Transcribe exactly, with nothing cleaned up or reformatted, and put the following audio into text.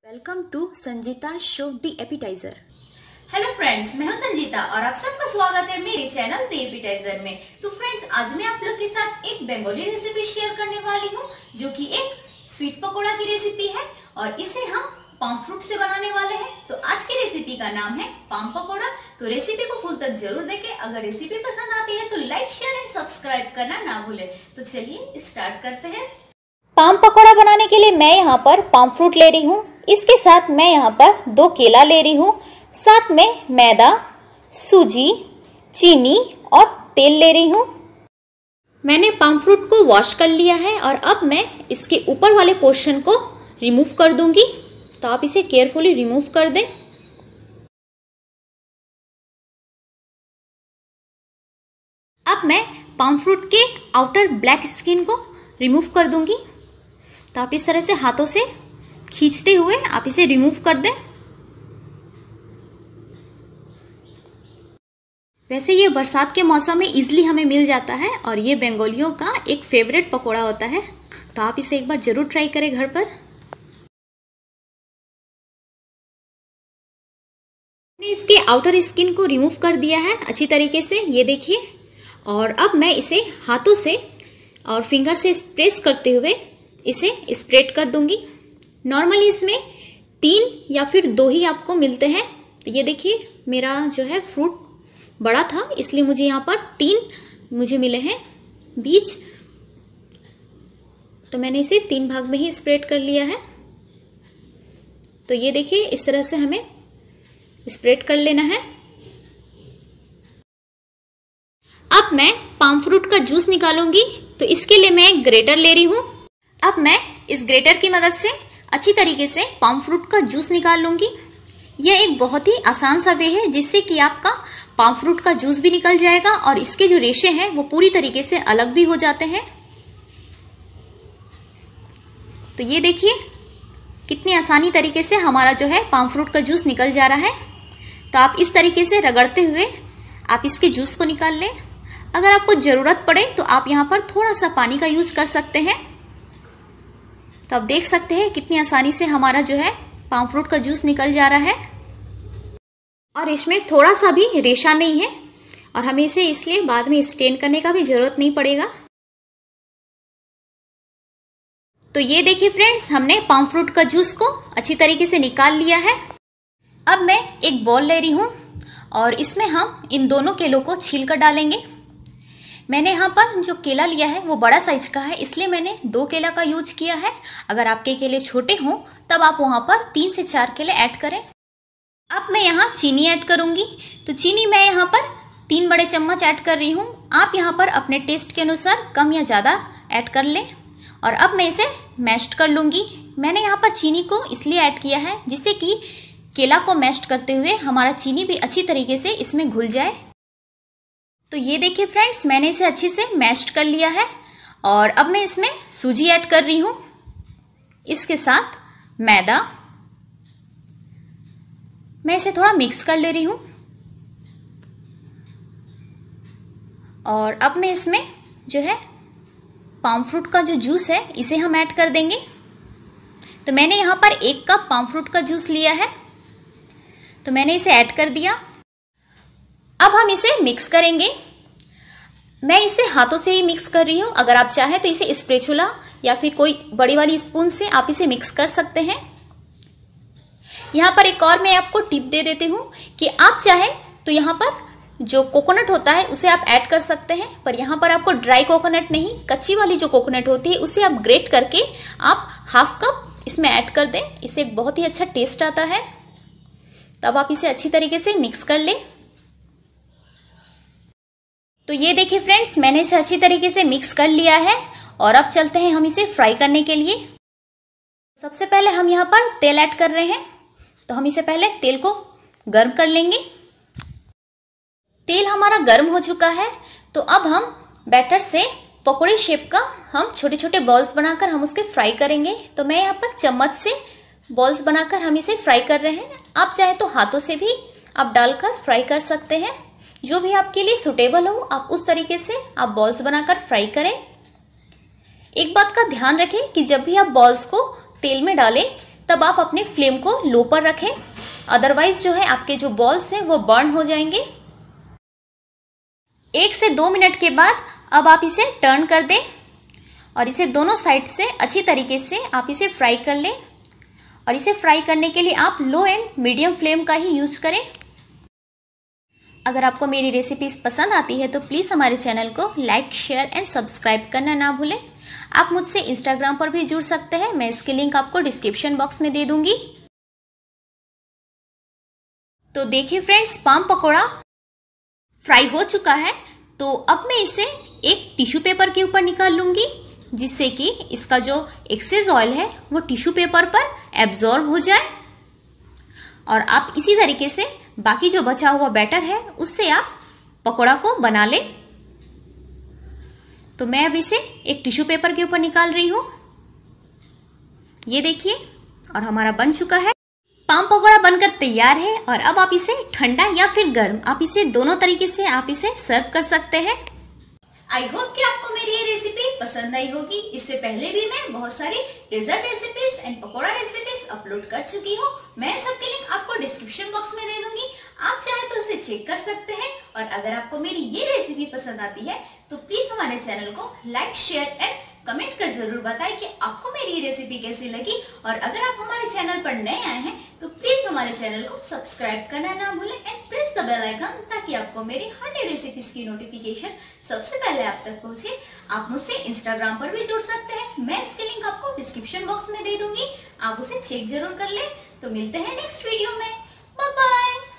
Welcome to Sanjeeta show the appetizer. Hello friends, मैं हूं संजीता और आप सबका स्वागत है मेरे चैनल द एपिटाइजर में। तो फ्रेंड्स, आज मैं आप लोग के साथ एक बंगाली रेसिपी शेयर करने वाली हूं, जो कि एक स्वीट पकोड़ा की रेसिपी है और इसे हम पाम फ्रूट से बनाने वाले हैं। तो आज की रेसिपी का नाम है पाम पकोड़ा। तो रेसिपी को फुल तक जरूर देखें। अगर रेसिपी पसंद आती है तो लाइक, शेयर एंड सब्सक्राइब करना ना भूलें। तो चलिए स्टार्ट करते हैं। पाम पकोड़ा बनाने के लिए मैं यहाँ पर पाम फ्रूट ले रही हूँ। इसके साथ मैं यहाँ पर दो केला ले रही हूँ, साथ में मैदा, सूजी, चीनी और तेल ले रही हूँ। मैंने पाम फ्रूट को वॉश कर लिया है और अब मैं इसके ऊपर वाले पोर्शन को रिमूव कर दूंगी। तो आप इसे केयरफुली रिमूव कर दें। अब मैं पाम फ्रूट के आउटर ब्लैक स्किन को रिमूव कर दूंगी। तो आप इस तरह से हाथों से खींचते हुए आप इसे रिमूव कर दें। वैसे ये बरसात के मौसम में इजीली हमें मिल जाता है और ये बंगालियों का एक फेवरेट पकोड़ा होता है। तो आप इसे एक बार जरूर ट्राई करें घर पर। मैंने इसके आउटर स्किन को रिमूव कर दिया है अच्छी तरीके से, ये देखिए। और अब मैं इसे हाथों से और फिंगर से प्रेस करते हुए इसे स्प्रेड कर दूंगी। नॉर्मली इसमें तीन या फिर दो ही आपको मिलते हैं। तो ये देखिए, मेरा जो है फ्रूट बड़ा था इसलिए मुझे यहाँ पर तीन मुझे मिले हैं बीज। तो मैंने इसे तीन भाग में ही स्प्रेड कर लिया है। तो ये देखिए, इस तरह से हमें स्प्रेड कर लेना है। अब मैं पाम फ्रूट का जूस निकालूंगी। तो इसके लिए मैं एक ग्रेटर ले रही हूं। अब मैं इस ग्रेटर की मदद से अच्छी तरीके से पाम फ्रूट का जूस निकाल लूंगी। यह एक बहुत ही आसान सा वे है जिससे कि आपका पाम फ्रूट का जूस भी निकल जाएगा और इसके जो रेशे हैं वो पूरी तरीके से अलग भी हो जाते हैं। तो ये देखिए कितनी आसानी तरीके से हमारा जो है पाम फ्रूट का जूस निकल जा रहा है। तो आप इस तरीके से रगड़ते हुए आप इसके जूस को निकाल लें। अगर आपको ज़रूरत पड़े तो आप यहाँ पर थोड़ा सा पानी का यूज कर सकते हैं। तो आप देख सकते हैं कितनी आसानी से हमारा जो है पाम फ्रूट का जूस निकल जा रहा है और इसमें थोड़ा सा भी रेशा नहीं है और हमें इसे इसलिए बाद में स्टेन करने का भी जरूरत नहीं पड़ेगा। तो ये देखिए फ्रेंड्स, हमने पाम फ्रूट का जूस को अच्छी तरीके से निकाल लिया है। अब मैं एक बॉल ले रही हूँ और इसमें हम इन दोनों केलों को छील कर डालेंगे। मैंने यहाँ पर जो केला लिया है वो बड़ा साइज का है, इसलिए मैंने दो केला का यूज किया है। अगर आपके केले छोटे हों तब आप वहाँ पर तीन से चार केले ऐड करें। अब मैं यहाँ चीनी ऐड करूँगी। तो चीनी मैं यहाँ पर तीन बड़े चम्मच ऐड कर रही हूँ। आप यहाँ पर अपने टेस्ट के अनुसार कम या ज़्यादा ऐड कर लें। और अब मैं इसे मैश्ड कर लूँगी। मैंने यहाँ पर चीनी को इसलिए ऐड किया है जिससे कि केला को मैश्ड करते हुए हमारा चीनी भी अच्छी तरीके से इसमें घुल जाए। तो ये देखिए फ्रेंड्स, मैंने इसे अच्छे से मैश्ड कर लिया है और अब मैं इसमें सूजी ऐड कर रही हूँ। इसके साथ मैदा, मैं इसे थोड़ा मिक्स कर ले रही हूँ। और अब मैं इसमें जो है पाम फ्रूट का जो जूस है इसे हम ऐड कर देंगे। तो मैंने यहाँ पर एक कप पाम फ्रूट का जूस लिया है। तो मैंने इसे ऐड कर दिया। अब हम इसे मिक्स करेंगे। मैं इसे हाथों से ही मिक्स कर रही हूँ। अगर आप चाहें तो इसे स्पैचुला या फिर कोई बड़ी वाली स्पून से आप इसे मिक्स कर सकते हैं। यहाँ पर एक और मैं आपको टिप दे देती हूँ कि आप चाहें तो यहाँ पर जो कोकोनट होता है उसे आप ऐड कर सकते हैं, पर यहाँ पर आपको ड्राई कोकोनट नहीं, कच्ची वाली जो कोकोनट होती है उसे आप ग्रेट करके आप हाफ कप इसमें ऐड कर दें। इससे एक बहुत ही अच्छा टेस्ट आता है। तब आप इसे अच्छी तरीके से मिक्स कर लें। तो ये देखिए फ्रेंड्स, मैंने इसे अच्छी तरीके से मिक्स कर लिया है और अब चलते हैं हम इसे फ्राई करने के लिए। सबसे पहले हम यहाँ पर तेल ऐड कर रहे हैं। तो हम इसे पहले तेल को गर्म कर लेंगे। तेल हमारा गर्म हो चुका है। तो अब हम बैटर से पकौड़े शेप का हम छोटे छोटे बॉल्स बनाकर हम उसके फ्राई करेंगे। तो मैं यहाँ पर चम्मच से बॉल्स बनाकर हम इसे फ्राई कर रहे हैं। आप चाहे तो हाथों से भी आप डालकर फ्राई कर सकते हैं। जो भी आपके लिए सुटेबल हो आप उस तरीके से आप बॉल्स बनाकर फ्राई करें। एक बात का ध्यान रखें कि जब भी आप बॉल्स को तेल में डालें तब आप अपने फ्लेम को लो पर रखें, अदरवाइज जो है आपके जो बॉल्स हैं वो बर्न हो जाएंगे। एक से दो मिनट के बाद अब आप इसे टर्न कर दें और इसे दोनों साइड से अच्छी तरीके से आप इसे फ्राई कर लें। और इसे फ्राई करने के लिए आप लो एंड मीडियम फ्लेम का ही यूज करें। अगर आपको मेरी रेसिपीज पसंद आती है तो प्लीज़ हमारे चैनल को लाइक, शेयर एंड सब्सक्राइब करना ना भूलें। आप मुझसे इंस्टाग्राम पर भी जुड़ सकते हैं, मैं इसकी लिंक आपको डिस्क्रिप्शन बॉक्स में दे दूंगी। तो देखिए फ्रेंड्स, पाम पकोड़ा फ्राई हो चुका है। तो अब मैं इसे एक टिश्यू पेपर के ऊपर निकाल लूंगी, जिससे कि इसका जो एक्सेस ऑयल है वो टिश्यू पेपर पर एब्जॉर्ब हो जाए। और आप इसी तरीके से बाकी जो बचा हुआ बैटर है उससे आप पकोड़ा को बना लें। तो मैं अब इसे एक टिश्यू पेपर के ऊपर निकाल रही हूं। ये देखिए, और हमारा बन चुका है। पाम पकोड़ा बनकर तैयार है। और अब आप इसे ठंडा या फिर गर्म, आप इसे दोनों तरीके से आप इसे सर्व कर सकते हैं। आई होप कि आपको मेरी ये रेसिपी पसंद आई होगी। इससे पहले भी मैं बहुत सारी dessert recipes and pakora recipes upload कर चुकी हूँ। मैं सबकी लिंक आपको डिस्क्रिप्शन बॉक्स में दे दूंगी, आप चाहे तो उसे चेक कर सकते हैं। और अगर आपको मेरी ये रेसिपी पसंद आती है तो प्लीज हमारे चैनल को लाइक, शेयर एंड कमेंट कर जरूर बताएं कि आपको मेरी ये रेसिपी कैसी लगी। और अगर आप हमारे चैनल पर नए आए हैं तो प्लीज हमारे चैनल को सब्सक्राइब करना ना भूलें and press the bell icon, ताकि आपको मेरी हर नई रेसिपीज की नोटिफिकेशन सबसे पहले आप तक पहुंचे। आप मुझसे इंस्टाग्राम पर भी जुड़ सकते हैं, मैं इसकी लिंक आपको डिस्क्रिप्शन बॉक्स में दे दूंगी, आप उसे चेक जरूर कर लें। तो मिलते हैं नेक्स्ट वीडियो में, बाय बाय।